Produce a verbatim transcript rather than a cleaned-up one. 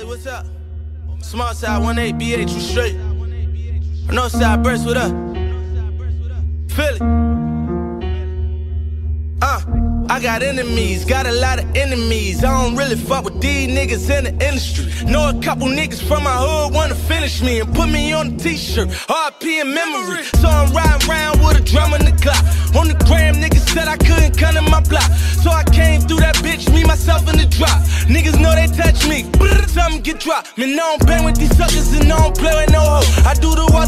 what's up? Small side one eight B H, you straight. North side burst, what up? Feel it. Uh, I got enemies, got a lot of enemies. I don't really fuck with these niggas in the industry. Know a couple niggas from my hood wanna finish me and put me on a t-shirt, R I P in memory. So I'm riding around with a drum in the clock. On the gram, niggas said I couldn't come in my block. So I came through that bitch, me, myself, and the drop. Niggas know they touch me, something get dropped. Man, I don't bang with these suckers and I don't play with no hoe. I do the walk